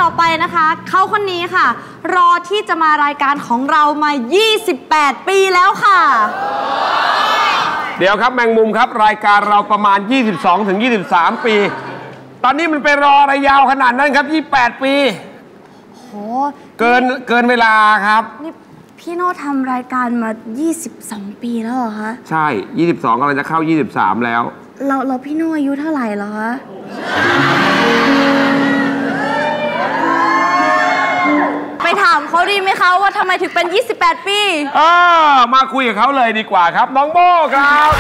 อไปนะคะเขาคนนี้ค่ะรอที่จะมารายการของเรามา28 ปีแล้วค่ะเดี๋ยวครับแมงมุมครับรายการเราประมาณ22-23 ปีตอนนี้มันไปรออะไรยาวขนาดนั้นครับ28 ปีโหเกินเวลาครับนี่พี่โน่ทำรายการมา22 ปีแล้วเหรอคะใช่22กำลังจะเข้า23แล้วเราพี่โน่อายุเท่าไหร่เหรอคะไปถามเขาดีไหมคะว่าทำไมถึงเป็น28 ปีมาคุยกับเขาเลยดีกว่าครับน้องโบ้ครับ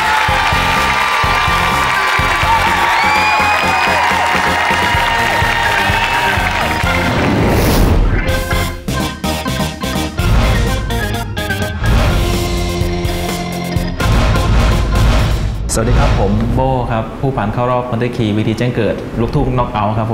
สวัสดีครับผมโบ้ครับผู้ผ่านเข้ารอบคอนเทคีวิธีแจ้งเกิดลูกทุ่งน็อกเอาท์ครับ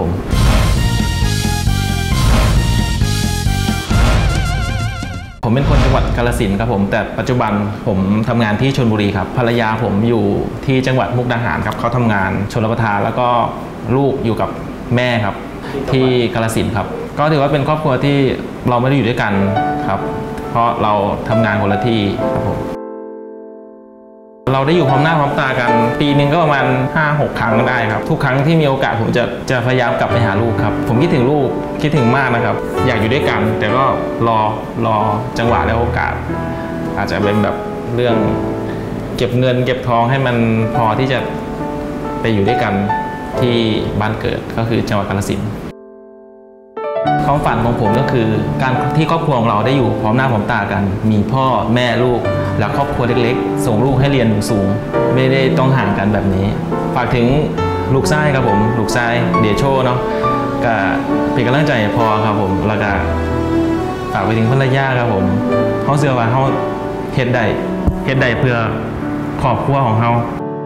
ผมเป็นคนจังหวัดกาฬสินธุ์ครับผมแต่ปัจจุบันผมทำงานที่ชลบุรีครับภรรยาผมอยู่ที่จังหวัดมุกดาหารครับเขาทำงานชลประทานแล้วก็ลูกอยู่กับแม่ครับที่กาฬสินธุ์ครับก็ถือว่าเป็นครอบครัวที่เราไม่ได้อยู่ด้วยกันครับเพราะเราทำงานคนละที่ครับผมเราได้อยู่พร้อมหน้าพร้อมตากันปีนึงก็ประมาณ 5-6 ครั้งได้ครับทุกครั้งที่มีโอกาสผมจะพยายามกลับไปหาลูกครับผมคิดถึงลูกคิดถึงมากนะครับอยากอยู่ด้วยกันแต่ก็รอจังหวะและโอกาสอาจจะเป็นแบบเรื่องเก็บเงินเก็บทองให้มันพอที่จะไปอยู่ด้วยกันที่บ้านเกิดก็คือจังหวัดกาฬสินธุ์ความฝันของผมก็คือการที่ครอบครัวของเราได้อยู่พร้อมหน้าพร้อมตากันมีพ่อแม่ลูกและครอบครัวเล็กๆส่งลูกให้เรียนสูงไม่ได้ต้องห่างกันแบบนี้ฝากถึงลูกชายครับผมลูกชายเดโชเนาะก็เป็นกำลังใจพอครับผมแล้วก็ฝากไปถึงภรรยาครับผมเขาเชื่อว่าเขาเฮ็ดได้เพื่อครอบครัวของเขา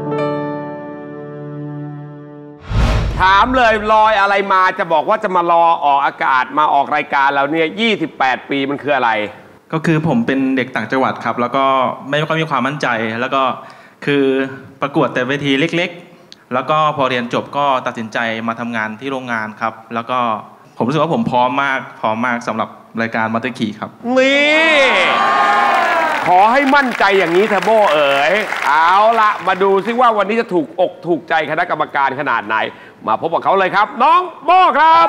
ถามเลยลอยอะไรมาจะบอกว่าจะมารอออกอากาศมาออกรายการแล้วเนี่ย28 ปีมันคืออะไรก็คือผมเป็นเด็กต่างจังหวัดครับแล้วก็ไม่ค่อยมีความมั่นใจแล้วก็คือประกวดแต่เวทีเล็กๆแล้วก็พอเรียนจบก็ตัดสินใจมาทำงานที่โรงงานครับแล้วก็ผมรู้สึกว่าผมพร้อมมากสำหรับรายการมาสเตอร์คีครับนี่ขอให้มั่นใจอย่างนี้เถอะโบ้เอ๋ยเอาละมาดูซิว่าวันนี้จะถูกอกถูกใจคณะกรรมการขนาดไหนมาพบกับเขาเลยครับน้องโบ้ครับ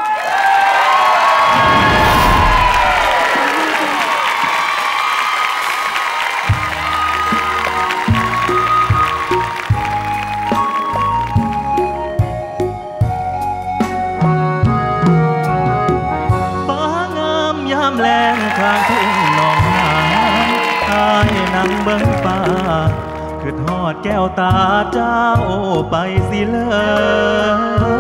ฟ้างามยามแลงข้างทุ่งหนองหานอายนั่งเบิ่งฟ้าคือทอดแก้วตาเจ้าไปสิเลย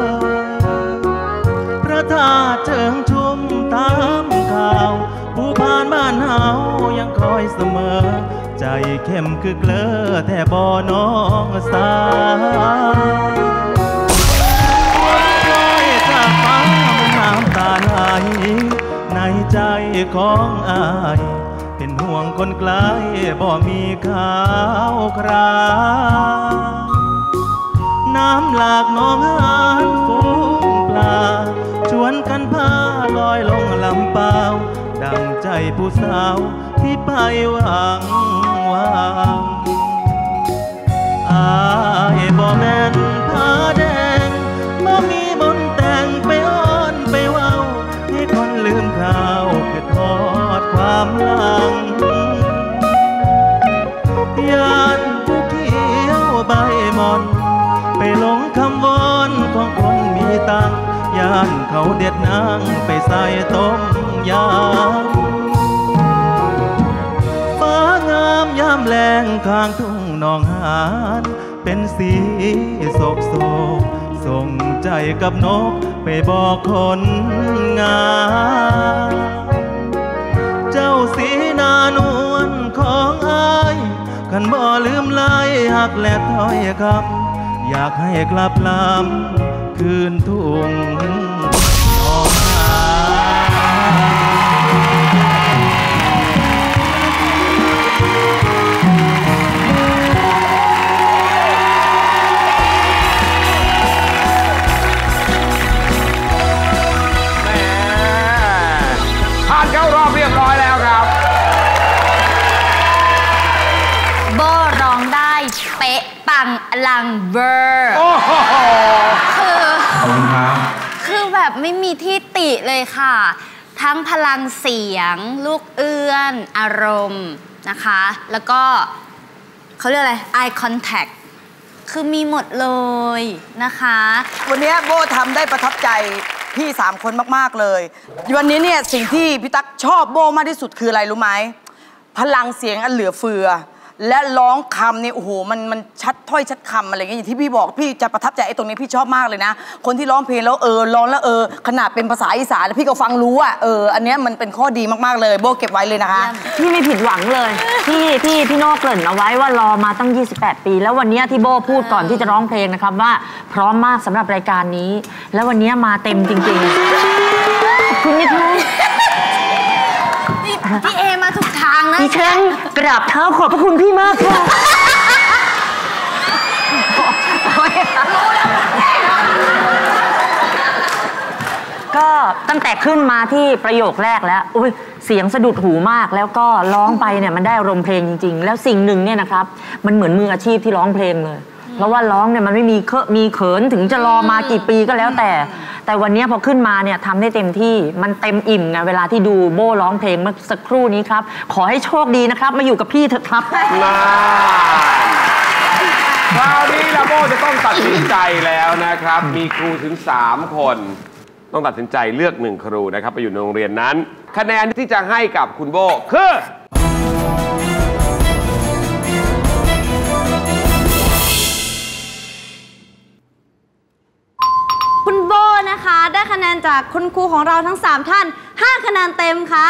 พระธาตุเชิงชุมตามข่าวผู้ผ่านบ้านเฮายังคอยเสมอใจเข้มคือเกลือแต่บ่น้องสาววันคอยจากฟ้ามันน้ำตาไหลในใจของอายเป็นห่วงคนไกลบ่มีข่าวคราวน้ำหลากน้องหานฟูงปลาชวนกันพาลอยลงลำเปล่าดังใจผู้สาวที่ไปหวังอายบ่แม่นผ้าแดงบ่มีมนต์แต่งไปอ้อนไปเว้าให้คนลืมข่าวคือทอดความหลังยานผู้เขียวใบมอนไปหลงคำวอนของคนมีตังยานเขาเด็ดนางไปใส่ต้มยำฟ้างามยามแลงข้างทุ่งหนองหานเป็นสีโศกโศกส่งใจกับนกไปบอกคนงามเจ้าสีนานวลของอายคันบ่ลืมไล่หักและถ้อยคำอยากให้กลับลำคืนทุ่งออกหาแหมลังเบอร์โอ้โหขอบคุณครับคือแบบไม่มีที่ติเลยค่ะ ทั้งพลังเสียง ลูกเอื้อน อารมณ์นะคะ แล้วก็เขาเรียกอะไร eye contact คือมีหมดเลยนะคะวันนี้โบทำได้ประทับใจพี่3คนมากๆเลยวันนี้เนี่ยสิ่งที่พี่ตั๊กชอบโบมากที่สุดคืออะไรรู้ไหมพลังเสียงอันเหลือเฟือและร้องคำเนี่ยโอ้โหมันชัดถ้อยชัดคำอะไรอย่างเงี้ยอย่างที่พี่บอกพี่จะประทับใจไอ้ตรงนี้พี่ชอบมากเลยนะคนที่ร้องเพลงแล้วร้องแล้วขนาดเป็นภาษาอีสานแล้วพี่ก็ฟังรู้อ่ะอันเนี้ยมันเป็นข้อดีมากๆเลยโบเก็บไว้เลยนะคะพี่ไม่ผิดหวังเลยพี่โน่เกริ่นเอาไว้ว่ารอมาตั้ง 28 ปี แล้ววันนี้ที่โบพูดก่อนที่จะร้องเพลงนะครับว่าพร้อมมากสำหรับรายการนี้ แล้ววันนี้มาเต็มจริงๆขอบคุณนิดนึงพี่เอมาถูกทางนะดิฉันกราบเท้าขอบพระคุณพี่มากค่ะก็ตั้งแต่ขึ้นมาที่ประโยคแรกแล้วอุ้ยเสียงสะดุดหูมากแล้วก็ร้องไปเนี่ยมันได้อารมณ์เพลงจริงๆแล้วสิ่งหนึ่งเนี่ยนะครับมันเหมือนมืออาชีพที่ร้องเพลงเลยเพราะว่าร้องเนี่ยมันไม่มีเขินถึงจะรอมากี่ปีก็แล้วแต่วันนี้พอขึ้นมาเนี่ยทำได้เต็มที่มันเต็มอิ่มไงเวลาที่ดูโบ้ร้องเพลงเมื่อสักครู่นี้ครับขอให้โชคดีนะครับมาอยู่กับพี่เถอะครับคราวนี้ลาโบจะต้องตัดสินใจแล้วนะครับมีครูถึง3คนต้องตัดสินใจเลือก1ครูนะครับไปอยู่ในโรงเรียนนั้นคะแนนที่จะให้กับคุณโบคือคุณโบนะคะได้คะแนนจากคุณครูของเราทั้ง3ท่าน5คะแนนเต็มค่ะ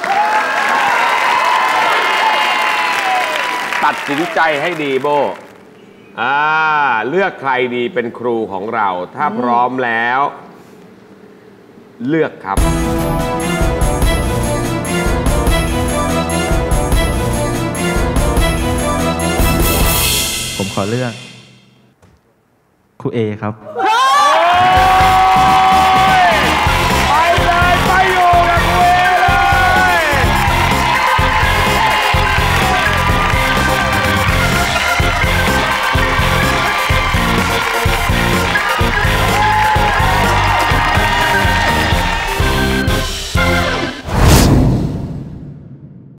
ตัดสินใจให้ดีโบเลือกใครดีเป็นครูของเราถ้าพร้อมแล้วเลือกครับผมขอเลือกครูเอครับ